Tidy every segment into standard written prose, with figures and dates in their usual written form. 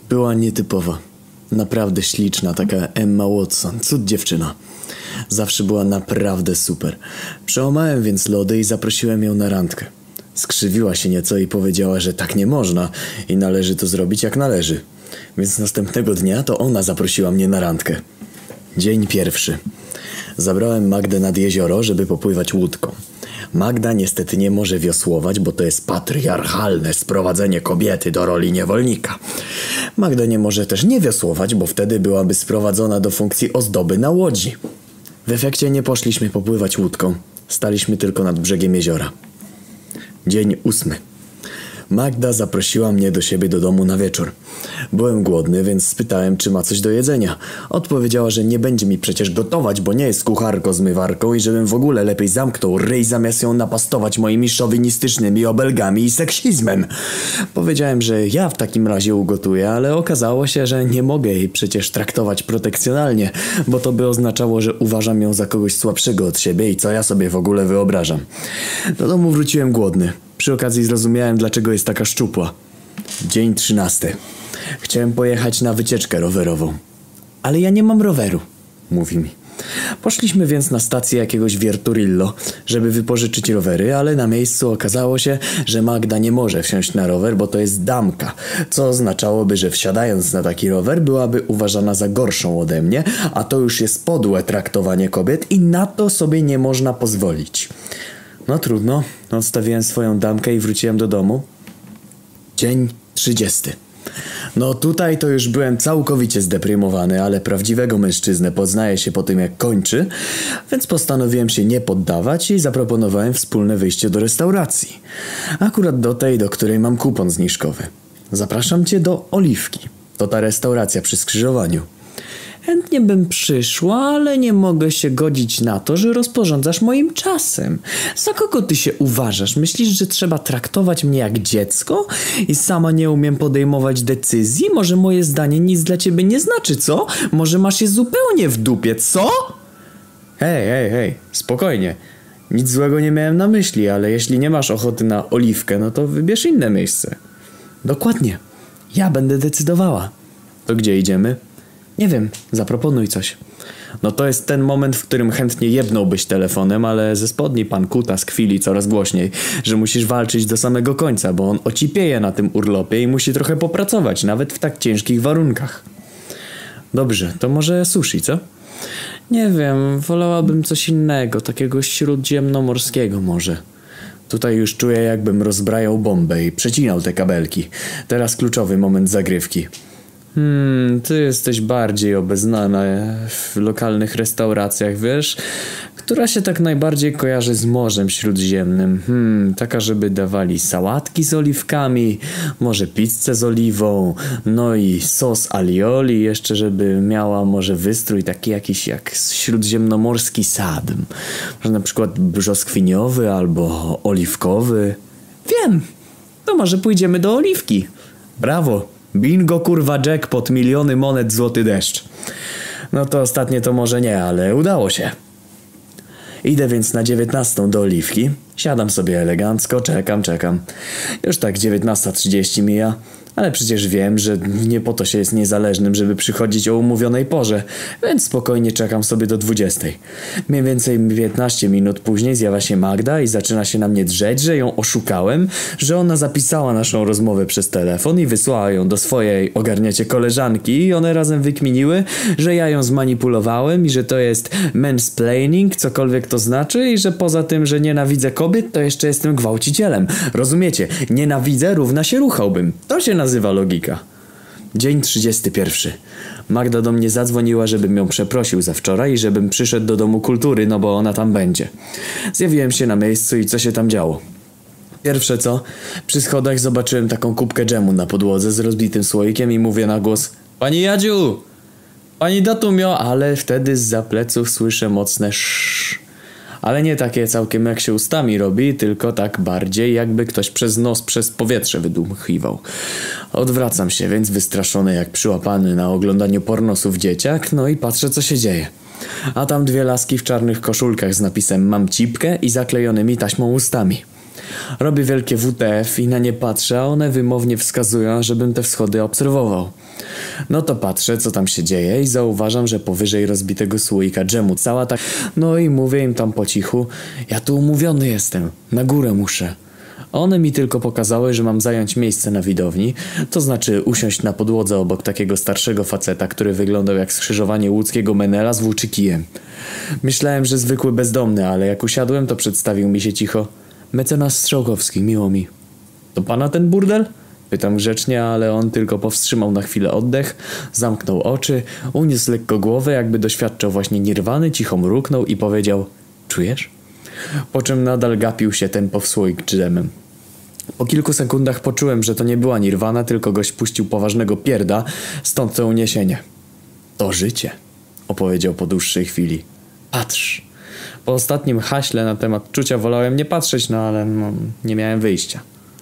Była nietypowa. Naprawdę śliczna, taka Emma Watson, cud dziewczyna. Zawsze była naprawdę super. Przełamałem więc lody i zaprosiłem ją na randkę. Skrzywiła się nieco i powiedziała, że tak nie można i należy to zrobić jak należy. Więc następnego dnia to ona zaprosiła mnie na randkę. Dzień pierwszy. Zabrałem Magdę nad jezioro, żeby popływać łódką. Magda niestety nie może wiosłować, bo to jest patriarchalne sprowadzenie kobiety do roli niewolnika. Magda nie może też nie wiosłować, bo wtedy byłaby sprowadzona do funkcji ozdoby na łodzi. W efekcie nie poszliśmy popływać łódką. Staliśmy tylko nad brzegiem jeziora. Dzień 8. Magda zaprosiła mnie do siebie do domu na wieczór. Byłem głodny, więc spytałem, czy ma coś do jedzenia. Odpowiedziała, że nie będzie mi przecież gotować, bo nie jest kucharką-zmywarką i żebym w ogóle lepiej zamknął ryj, zamiast ją napastować moimi szowinistycznymi obelgami i seksizmem. Powiedziałem, że ja w takim razie ugotuję, ale okazało się, że nie mogę jej przecież traktować protekcjonalnie, bo to by oznaczało, że uważam ją za kogoś słabszego od siebie i co ja sobie w ogóle wyobrażam. Do domu wróciłem głodny. Przy okazji zrozumiałem, dlaczego jest taka szczupła. Dzień 13. Chciałem pojechać na wycieczkę rowerową. Ale ja nie mam roweru, mówi mi. Poszliśmy więc na stację jakiegoś Vierturillo, żeby wypożyczyć rowery, ale na miejscu okazało się, że Magda nie może wsiąść na rower, bo to jest damka, co oznaczałoby, że wsiadając na taki rower byłaby uważana za gorszą ode mnie, a to już jest podłe traktowanie kobiet i na to sobie nie można pozwolić. No trudno, odstawiłem swoją damkę i wróciłem do domu. Dzień 30. No tutaj to już byłem całkowicie zdeprymowany, ale prawdziwego mężczyznę poznaje się po tym jak kończy, więc postanowiłem się nie poddawać i zaproponowałem wspólne wyjście do restauracji. Akurat do tej, do której mam kupon zniżkowy. Zapraszam cię do Oliwki. To ta restauracja przy skrzyżowaniu. Chętnie bym przyszła, ale nie mogę się godzić na to, że rozporządzasz moim czasem. Za kogo ty się uważasz? Myślisz, że trzeba traktować mnie jak dziecko? I sama nie umiem podejmować decyzji? Może moje zdanie nic dla ciebie nie znaczy, co? Może masz je zupełnie w dupie, co? Hej, spokojnie. Nic złego nie miałem na myśli, ale jeśli nie masz ochoty na Oliwkę, no to wybierz inne miejsce. Dokładnie. Ja będę decydowała. To gdzie idziemy? Nie wiem, zaproponuj coś. No to jest ten moment, w którym chętnie jebnąłbyś telefonem, ale ze spodni pan kutas kwili coraz głośniej, że musisz walczyć do samego końca, bo on ocipieje na tym urlopie i musi trochę popracować, nawet w tak ciężkich warunkach. Dobrze, to może sushi, co? Nie wiem, wolałabym coś innego, takiego śródziemnomorskiego może. Tutaj już czuję, jakbym rozbrajał bombę i przecinał te kabelki. Teraz kluczowy moment zagrywki. Ty jesteś bardziej obeznana w lokalnych restauracjach, wiesz? Która się tak najbardziej kojarzy z Morzem Śródziemnym? Taka, żeby dawali sałatki z oliwkami, może pizzę z oliwą, no i sos alioli, jeszcze żeby miała może wystrój taki jakiś jak śródziemnomorski sadm. Może na przykład brzoskwiniowy albo oliwkowy. Wiem, to może pójdziemy do Oliwki. Brawo! Bingo, kurwa, jackpot, miliony monet, złoty deszcz. No to ostatnie to może nie, ale udało się. Idę więc na 19 do Oliwki. Siadam sobie elegancko, czekam. Już tak 19:30 mija. Ale przecież wiem, że nie po to się jest niezależnym, żeby przychodzić o umówionej porze, więc spokojnie czekam sobie do 20. Mniej więcej 15 minut później zjawia się Magda i zaczyna się na mnie drzeć, że ją oszukałem, że ona zapisała naszą rozmowę przez telefon i wysłała ją do swojej, ogarniacie, koleżanki i one razem wykminiły, że ja ją zmanipulowałem i że to jest mansplaining, cokolwiek to znaczy i że poza tym, że nienawidzę kobiet, to jeszcze jestem gwałcicielem. Rozumiecie? Nienawidzę równa się ruchałbym. To się nazywa logika. Dzień 31. Magda do mnie zadzwoniła, żebym ją przeprosił za wczoraj i żebym przyszedł do Domu Kultury, no bo ona tam będzie. Zjawiłem się na miejscu i co się tam działo? Pierwsze co? Przy schodach zobaczyłem taką kubkę dżemu na podłodze z rozbitym słoikiem i mówię na głos: Pani Jadziu! Pani Datumio! Ale wtedy zza pleców słyszę mocne szsz. Ale nie takie całkiem jak się ustami robi, tylko tak bardziej jakby ktoś przez nos, przez powietrze wydmuchiwał. Odwracam się więc wystraszony jak przyłapany na oglądaniu pornosów dzieciak, no i patrzę co się dzieje. A tam dwie laski w czarnych koszulkach z napisem "Mam cipkę" i zaklejonymi taśmą ustami. Robię wielkie WTF i na nie patrzę, a one wymownie wskazują, żebym te wschody obserwował. No to patrzę, co tam się dzieje i zauważam, że powyżej rozbitego słoika dżemu cała tak... No i mówię im tam po cichu, ja tu umówiony jestem, na górę muszę. One mi tylko pokazały, że mam zająć miejsce na widowni, to znaczy usiąść na podłodze obok takiego starszego faceta, który wyglądał jak skrzyżowanie łódzkiego Menela z włóczykijem. Myślałem, że zwykły bezdomny, ale jak usiadłem, to przedstawił mi się cicho. Mecenas Strzałkowski, miło mi. To pana ten burdel? Pytam grzecznie, ale on tylko powstrzymał na chwilę oddech, zamknął oczy, uniósł lekko głowę, jakby doświadczał właśnie nirwany, cicho mruknął i powiedział: czujesz? Po czym nadal gapił się tempo w słoik dżemem. Po kilku sekundach poczułem, że to nie była nirwana, tylko gość puścił poważnego pierda, stąd to uniesienie. To życie, opowiedział po dłuższej chwili. Patrz. Po ostatnim haśle na temat czucia wolałem nie patrzeć, no ale nie miałem wyjścia.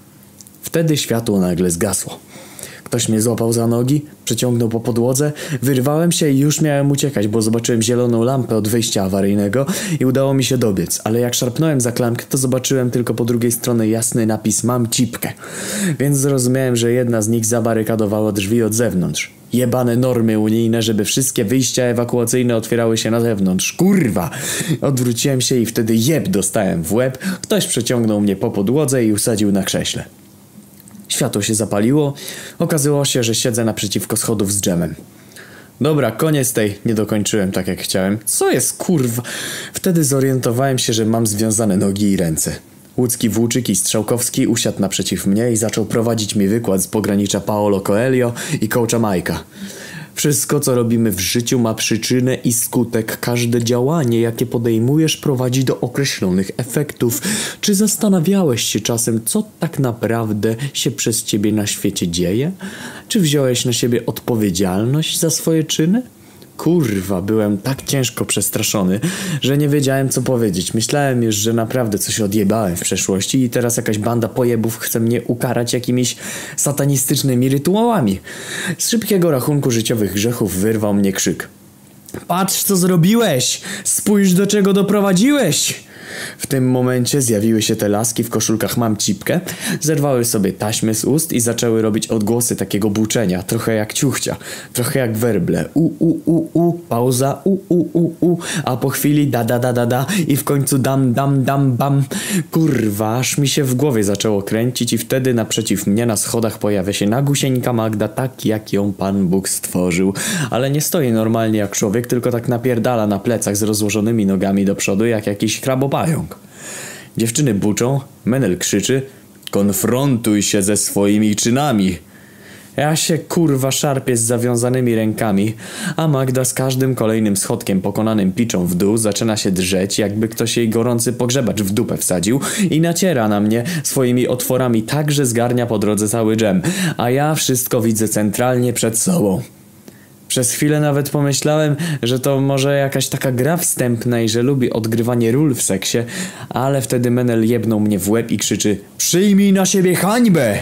Wtedy światło nagle zgasło. Ktoś mnie złapał za nogi, przeciągnął po podłodze, wyrwałem się i już miałem uciekać, bo zobaczyłem zieloną lampę od wyjścia awaryjnego i udało mi się dobiec, ale jak szarpnąłem za klamkę, to zobaczyłem tylko po drugiej stronie jasny napis "Mam cipkę", więc zrozumiałem, że jedna z nich zabarykadowała drzwi od zewnątrz. Jebane normy unijne, żeby wszystkie wyjścia ewakuacyjne otwierały się na zewnątrz. Kurwa! Odwróciłem się i wtedy jeb dostałem w łeb, ktoś przeciągnął mnie po podłodze i usadził na krześle. Światło się zapaliło. Okazało się, że siedzę naprzeciwko schodów z dżemem. Dobra, koniec tej. Nie dokończyłem tak jak chciałem. Co jest kurwa? Wtedy zorientowałem się, że mam związane nogi i ręce. Łódzki włóczyk i Strzałkowski usiadł naprzeciw mnie i zaczął prowadzić mi wykład z pogranicza Paolo Coelho i coacha Mike'a. Wszystko, co robimy w życiu, ma przyczynę i skutek. Każde działanie, jakie podejmujesz, prowadzi do określonych efektów. Czy zastanawiałeś się czasem, co tak naprawdę się przez ciebie na świecie dzieje? Czy wziąłeś na siebie odpowiedzialność za swoje czyny? Kurwa, byłem tak ciężko przestraszony, że nie wiedziałem, co powiedzieć. Myślałem już, że naprawdę coś odjebałem w przeszłości i teraz jakaś banda pojebów chce mnie ukarać jakimiś satanistycznymi rytuałami. Z szybkiego rachunku życiowych grzechów wyrwał mnie krzyk. Patrz, co zrobiłeś! Spójrz, do czego doprowadziłeś! W tym momencie zjawiły się te laski w koszulkach "Mam cipkę", zerwały sobie taśmy z ust i zaczęły robić odgłosy takiego buczenia, trochę jak ciuchcia, trochę jak werble. Pauza, a po chwili da i w końcu dam, bam. Kurwa, aż mi się w głowie zaczęło kręcić i wtedy naprzeciw mnie na schodach pojawia się nagusieńka Magda, tak jak ją Pan Bóg stworzył. Ale nie stoi normalnie jak człowiek, tylko tak napierdala na plecach z rozłożonymi nogami do przodu jak jakiś krabopająk. Dziewczyny buczą, Menel krzyczy: konfrontuj się ze swoimi czynami. Ja się kurwa szarpię z zawiązanymi rękami, a Magda z każdym kolejnym schodkiem pokonanym piczą w dół zaczyna się drzeć, jakby ktoś jej gorący pogrzebacz w dupę wsadził i naciera na mnie swoimi otworami tak, że zgarnia po drodze cały dżem, a ja wszystko widzę centralnie przed sobą. Przez chwilę nawet pomyślałem, że to może jakaś taka gra wstępna i że lubi odgrywanie ról w seksie, ale wtedy Menel jebnął mnie w łeb i krzyczy: przyjmij na siebie hańbę!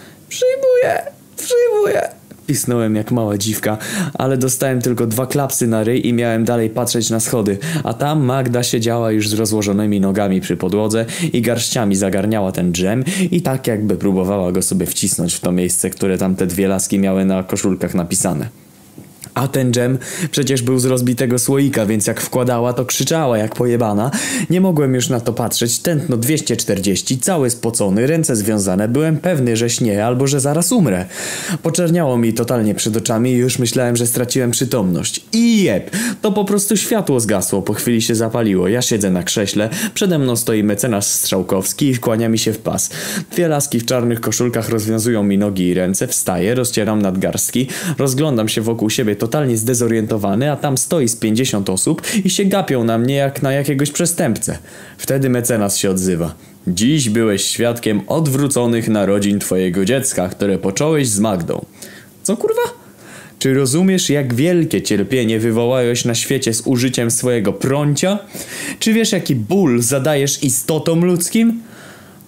Przyjmuję! Pisnąłem jak mała dziwka, ale dostałem tylko 2 klapsy na ryj i miałem dalej patrzeć na schody, a tam Magda siedziała już z rozłożonymi nogami przy podłodze i garściami zagarniała ten dżem i tak jakby próbowała go sobie wcisnąć w to miejsce, które tam te 2 laski miały na koszulkach napisane. A ten dżem przecież był z rozbitego słoika, więc jak wkładała, to krzyczała jak pojebana. Nie mogłem już na to patrzeć. Tętno 240, cały spocony, ręce związane. Byłem pewny, że śnieję albo że zaraz umrę. Poczerniało mi totalnie przed oczami i już myślałem, że straciłem przytomność. I jeb! To po prostu światło zgasło, po chwili się zapaliło. Ja siedzę na krześle, przede mną stoi mecenas Strzałkowski i kłania mi się w pas. 2 laski w czarnych koszulkach rozwiązują mi nogi i ręce, wstaję, rozcieram nadgarstki, rozglądam się wokół siebie totalnie zdezorientowany, a tam stoi z 50 osób i się gapią na mnie jak na jakiegoś przestępcę. Wtedy mecenas się odzywa. Dziś byłeś świadkiem odwróconych narodzin twojego dziecka, które począłeś z Magdą. Co kurwa? Czy rozumiesz, jak wielkie cierpienie wywołałeś na świecie z użyciem swojego prącia? Czy wiesz, jaki ból zadajesz istotom ludzkim?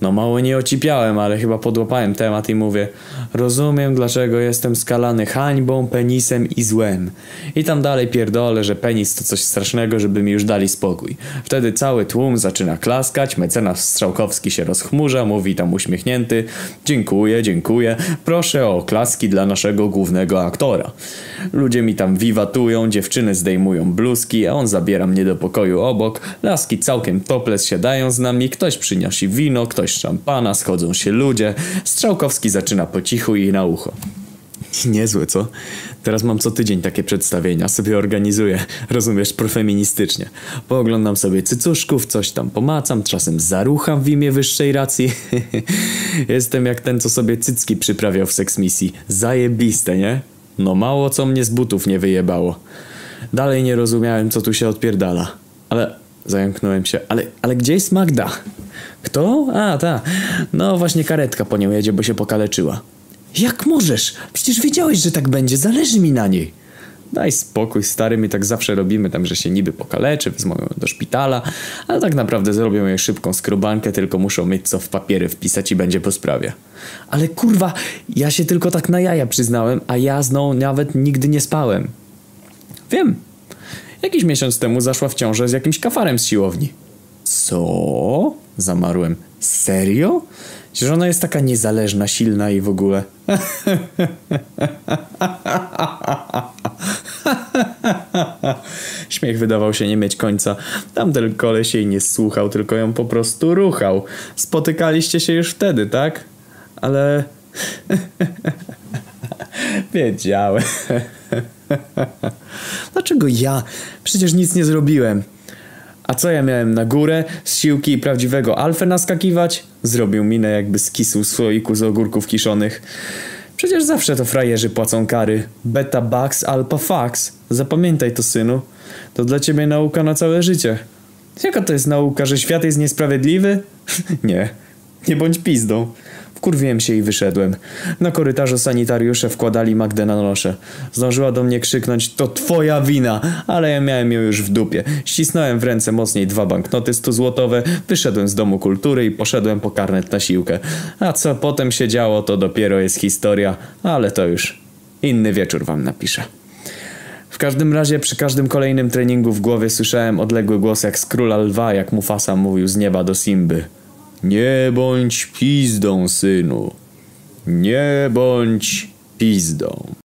No mało nie ocipiałem, ale chyba podłapałem temat i mówię: rozumiem, dlaczego jestem skalany hańbą, penisem i złem. I tam dalej pierdolę, że penis to coś strasznego, żeby mi już dali spokój. Wtedy cały tłum zaczyna klaskać, mecenas Strzałkowski się rozchmurza, mówi tam uśmiechnięty: dziękuję, dziękuję, proszę o oklaski dla naszego głównego aktora. Ludzie mi tam wiwatują, dziewczyny zdejmują bluzki, a on zabiera mnie do pokoju obok, laski całkiem topless siadają z nami, ktoś przynosi wino, ktoś szampana, schodzą się ludzie. Strzałkowski zaczyna po cichu i na ucho: niezłe, co? Teraz mam co tydzień takie przedstawienia, sobie organizuję, rozumiesz, profeministycznie. Pooglądam sobie cycuszków, coś tam pomacam, czasem zarucham w imię wyższej racji. Jestem jak ten, co sobie cycki przyprawiał w seksmisji. Zajebiste, nie? No mało co mnie z butów nie wyjebało. Dalej nie rozumiałem, co tu się odpierdala. Zająknąłem się. Ale gdzie jest Magda? Kto? A, ta. No właśnie karetka po nią jedzie, bo się pokaleczyła. Jak możesz? Przecież wiedziałeś, że tak będzie. Zależy mi na niej. Daj spokój, stary, my tak zawsze robimy, tam, że się niby pokaleczy, wezmą ją do szpitala, ale tak naprawdę zrobią jej szybką skrobankę, tylko muszą mieć co w papiery wpisać i będzie po sprawie. Ale kurwa, ja się tylko tak na jaja przyznałem, a ja z nią nawet nigdy nie spałem. Wiem. Jakiś miesiąc temu zaszła w ciążę z jakimś kafarem z siłowni. Co? Zamarłem. Serio? Że ona jest taka niezależna, silna i w ogóle. Śmiech wydawał się nie mieć końca. Tamten koleś jej nie słuchał, tylko ją po prostu ruchał. Spotykaliście się już wtedy, tak? Ale... Wiedziałem. Dlaczego ja? Przecież nic nie zrobiłem. A co ja miałem na górę? Z siłki prawdziwego alfę naskakiwać? Zrobił minę, jakby skisł w słoiku z ogórków kiszonych. Przecież zawsze to frajerzy płacą kary. Beta bucks, alpha fucks. Zapamiętaj to, synu. To dla ciebie nauka na całe życie. Jaka to jest nauka, że świat jest niesprawiedliwy? Nie. Nie bądź pizdą. Wkurwiłem się i wyszedłem. Na korytarzu sanitariusze wkładali Magdę na noszę. Zdążyła do mnie krzyknąć: to twoja wina, ale ja miałem ją już w dupie. Ścisnąłem w ręce mocniej 2 banknoty 100-złotowe, wyszedłem z domu kultury i poszedłem po karnet na siłkę. A co potem się działo, to dopiero jest historia, ale to już inny wieczór wam napiszę. W każdym razie przy każdym kolejnym treningu w głowie słyszałem odległy głos jak z Króla Lwa, jak Mufasa mówił z nieba do Simby: nie bądź pizdą, synu. Nie bądź pizdą.